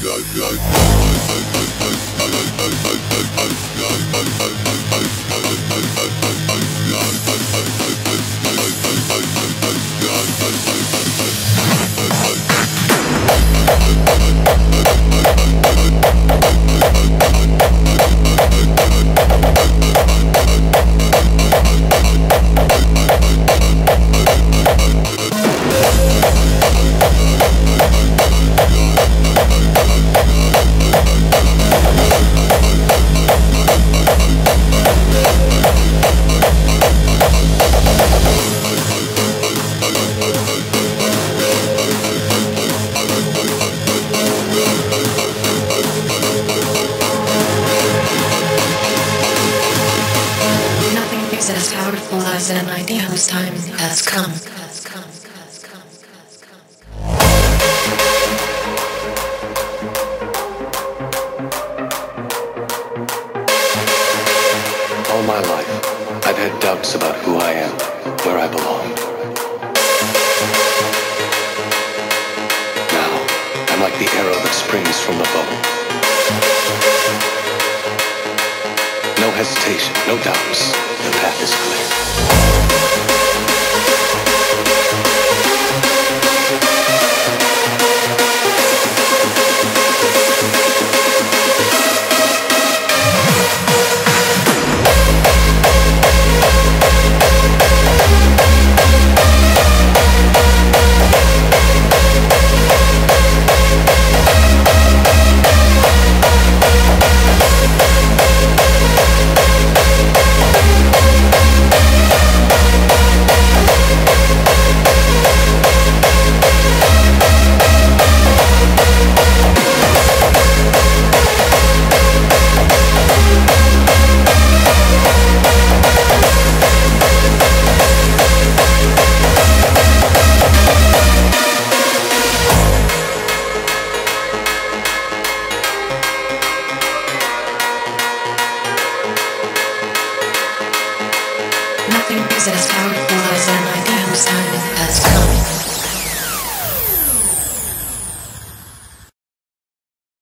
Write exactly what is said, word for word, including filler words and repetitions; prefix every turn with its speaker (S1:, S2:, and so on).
S1: As powerful as an idea whose time has come.
S2: All my life, I've had doubts about who I am, where I belong. Now, I'm like the arrow that springs from the bow. No hesitation, no doubts. The path is clear.
S1: Nothing is as powerful as an idea whose time has come.